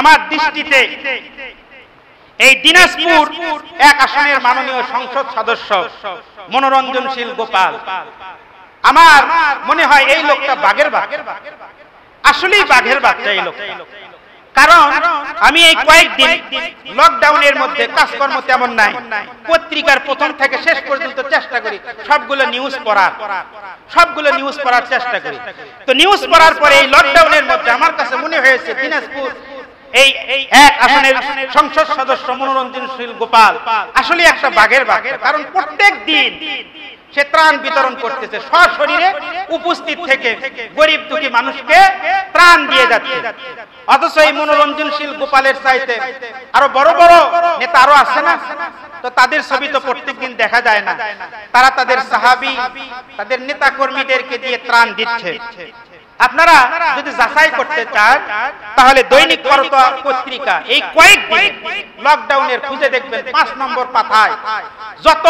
আমার দৃষ্টিতে এই দিনাজপুর 1 আসনের মাননীয় সংসদ সদস্য মনোরঞ্জনশীল গোপাল, আমার মনে হয় এই লোকটা বাঘের বাচ্চা, আসলেই বাঘের বাচ্চা এই লোকটা। কারণ আমি এই কয়েকদিন লকডাউনের মধ্যে কাজকর্ম তেমন নাই, পত্রিকার প্রথম থেকে শেষ পর্যন্ত চেষ্টা করি সবগুলো নিউজ পড়ার চেষ্টা করি। তো নিউজ পড়ার পরে এই লকডাউনের মধ্যে আমার কাছে মনে হয়েছে দিনাজপুর এই 1 আসনের সংসদ সদস্য মনোরঞ্জনশীল গোপাল আসলে একটা বাঘের বাচ্চা। কারণ প্রত্যেক দিন সে ত্রাণ বিতরণ করতেছে, সশরীরে উপস্থিত থেকে গরিব দুঃখী মানুষকে ত্রাণ দিয়ে যাচ্ছে। অথচ এই মনোরঞ্জনশীল গোপালের চাইতে আরো বড় বড় নেতা আরো আছে না, তো তাদের ছবি তো প্রত্যেকদিন দেখা যায় না। তারা তাদের সাহাবী, তাদের নেতা কর্মীদেরকে দিয়ে ত্রাণ দিচ্ছে। আপনারা যদি যাচাই করতে চান তাহলে দৈনিক করতোয়া পত্রিকা এই কয়েকদিন লকডাউনের খুঁজে দেখবেন 5 নম্বর পাতায় যত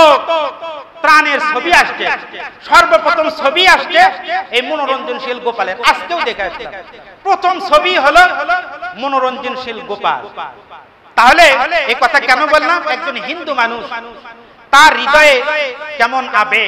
ত্রাণের ছবি আসছে, সর্বপ্রথম ছবি আসছে এই মনোরঞ্জনশীল গোপালের। আজকেও দেখাচ্ছি প্রথম ছবি হলো মনোরঞ্জনশীল গোপাল। তাহলে এই কথা কেন বললাম? একজন হিন্দু মানুষ, তার হৃদয়ে কেমন আবেগ,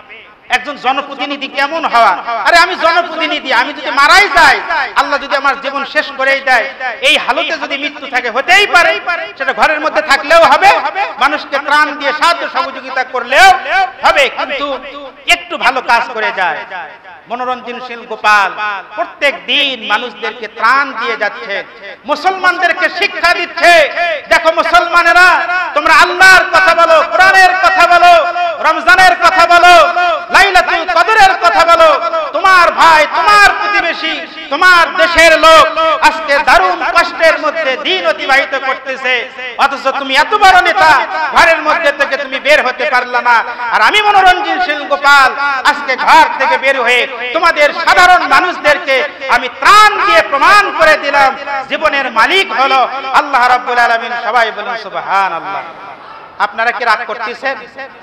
একজন জনপ্রতিনিধি কেমন হওয়া। আরে আমি জনপ্রতিনিধি, আমি যদি মারাই যাই, আল্লাহ যদি আমার জীবন শেষ করেই দেয়, এই হালতে যদি মৃত্যু থাকে হতেই পারে, সেটা ঘরের মধ্যে থাকলেও হবে, মানুষকে ত্রাণ দিয়ে সাহায্য সহযোগিতা করলেও হবে, কিন্তু একটু ভালো কাজ করে যায়। মনোরঞ্জনশীল গোপাল প্রত্যেক দিন মানুষদেরকে ত্রাণ দিয়ে যাচ্ছে, মুসলমানদেরকে শিক্ষা দিচ্ছে। দেখো মুসলমানেরা, তোমরা আল্লাহর কথা বলো, কোরআনের কথা বলো, রমজানের কথা বলো, লাইলাতুল কদরের কথা বলো। তোমার ভাই, তোমার প্রতিবেশী, তোমার দেশের লোক আজকে দারুণ কষ্টের মধ্যে দিন অতিবাহিত করতেছে, অথচ তুমি এত বড় নেতা, ঘরের মধ্যে থেকে তুমি বের হতে পারলা না। আর আমি মনোরঞ্জনশীল গোপাল আজকে ঘর থেকে বের হয়ে তোমাদের সাধারণ মানুষদেরকে আমি ত্রাণ দিয়ে প্রমাণ করে দিলাম জীবনের মালিক হলো আল্লাহ রাব্বুল আলামিন। সবাই বলুন সুবহানাল্লাহ। আপনারা কি রাগ করতেছেন?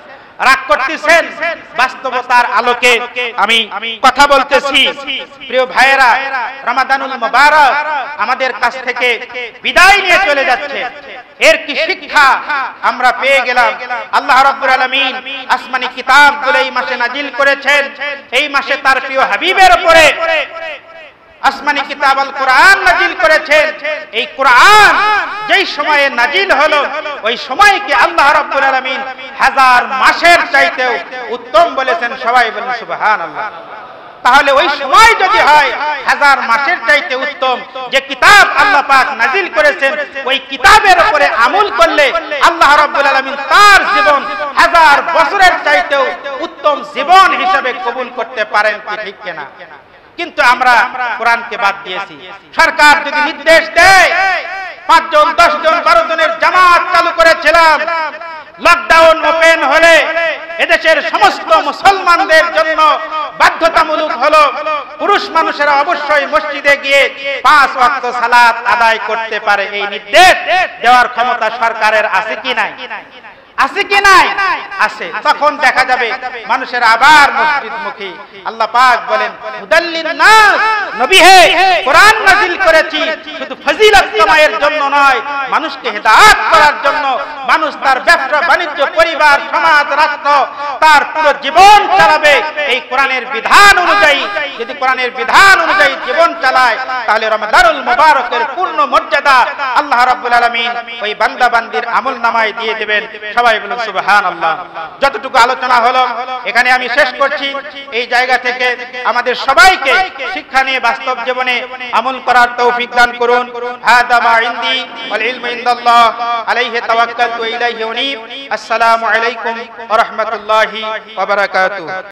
রাগ করতেছেন? বাস্তবতার আলোকে আমি কথা বলতেছি। প্রিয় ভাইয়েরা, রমাদানুল মুবারক আমাদের কাছ থেকে বিদায় নিয়ে চলে যাচ্ছে। এর কি শিক্ষা আমরা পেয়ে গেলাম? আল্লাহ রাব্বুল আলামিন আসমানি কিতাবগুলো এই মাসে নাজিল করেছেন। এই মাসে তার প্রিয় হাবিবের উপরে আসমানি কিতাব আল কোরআন নাজিল করেছেন। এই কোরআন যেই সময়ে নাজিল হলো, ওই সময়কে আল্লাহ রাব্বুল আলামিন 1000 মাসের চাইতেও উত্তম বলেছেন। সবাই বলুন সুবহানাল্লাহ। তাহলে ওই সময় যদি হয় 1000 মাসের চাইতে উত্তম যে কিতাব আল্লাহ পাক নাজিল করেছেন, ওই কিতাবের উপরে আমল করলে আল্লাহ রাব্বুল আলামিন তার জীবন 1000 বছরের চাইতেও উত্তম জীবন হিসেবে কবুল করতে পারেন। কি ঠিক কিনা? কিন্তু আমরা কোরআনকে বাদ দিয়েছি। সরকার যদি নির্দেশ দেয় 5 জন, 10 জন, 12 জনের জামাত চালু করেছিলাম, লকডাউন ওপেন হলে এদেশের সমস্ত মুসলমানদের জন্য বাধ্যতামূলক হলো পুরুষ মানুষেরা অবশ্যই মসজিদে গিয়ে 5 ওয়াক্ত সালাত আদায় করতে পারে। এই নির্দেশ দেওয়ার ক্ষমতা সরকারের আছে কি নাই? আছে কি নাই? আছে। তখন দেখা যাবে মানুষের আবার মসজিদমুখী। আল্লাহ পাক বলেন, হুদাল্লিন নাস, নবী হে কোরআন নাযিল করেছি শুধু ফজিলত কামাইয়ের জন্য নয়, মানুষকে হেদায়েত করার জন্য। মানুষ তার ব্যবসা বাণিজ্য, পরিবার, সমাজ, রাষ্ট্র, তার পুরো জীবন চালাবে এই কোরআনের বিধান অনুযায়ী। যদি কোরআনের বিধান অনুযায়ী জীবন চালায়, তাহলে রমাদানুল মুবারকের পূর্ণ মর্যাদা আল্লাহ রাব্বুল আলামিন ওই বান্দা বান্দির আমলনামায় দিয়ে দেবেন। সবাই বলুন সুবহানাল্লাহ। যতটুকু আলোচনা হলো এখানে আমি শেষ করছি। এই জায়গা থেকে আমাদের সবাইকে শিক্ষা নিয়ে বাস্তব জীবনে আমল করার তৌফিক দান করুন। হাদা মা ইনদি ওয়াল ইলমু ইনদাল্লাহ আলাইহি তাওয়াক্কালতু ইলাইহি উনীব। আসসালামু আলাইকুম ওয়া রাহমাতুল্লাহি ওয়া বারাকাতুহু।